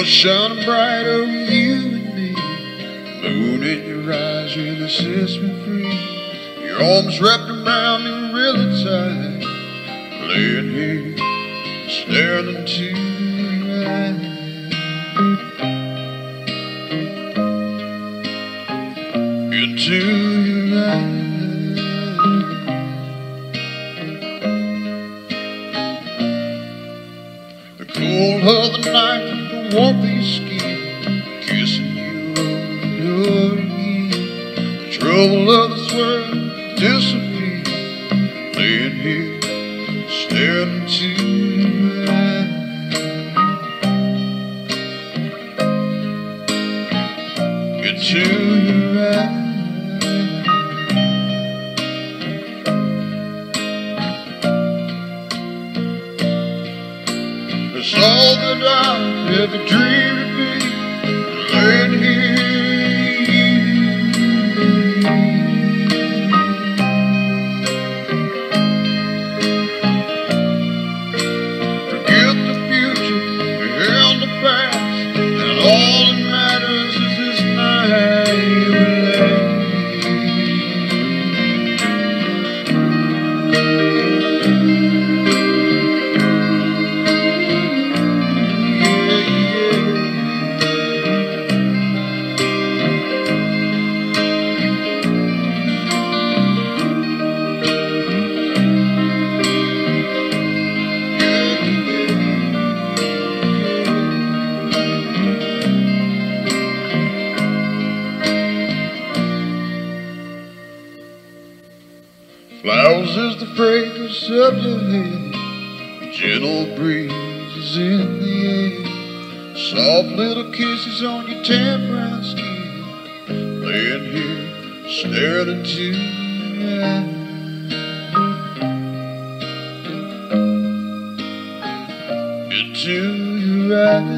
shining bright over you and me. Moon in your eyes really sets me free. Your arms wrapped around me really tight. Laying here, staring into your eyes. Into your eyes. The cold of the night, the warmth of your skin, kissing you over and over again. The trouble of this world disappear. Laying here, staring into your eyes. Into your eyes. It's all that I ever dreamed to be, laying here. Forget the future, behind the past, and all that matters is this night we're laying. Flowers is the fragrance of your hair, gentle breezes in the air, soft little kisses on your tan brown skin, laying here, staring into your eyes. Into your eyes.